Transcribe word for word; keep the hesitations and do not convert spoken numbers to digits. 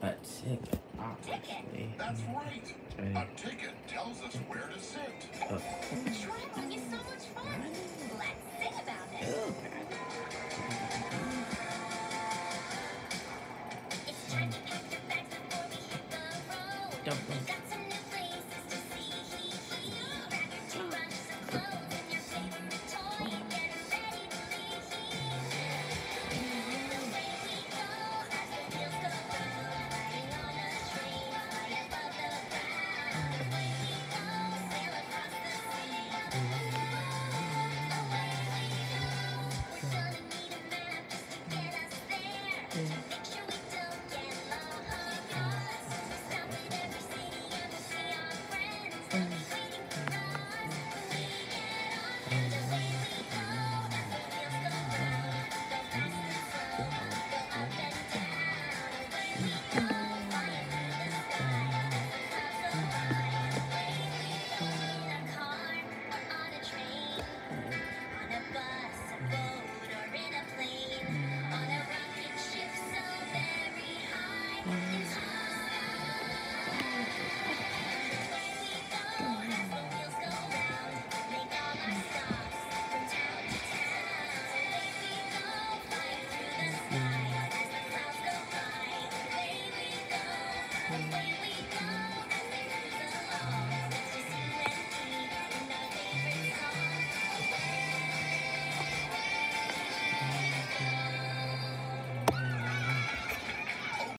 A ticket, obviously. That's right. Okay. A ticket tells us where to sit. Oh. Traveling is so much fun. Let's sing about it. Ew. It's time to pack your bags before we hit the road. Don't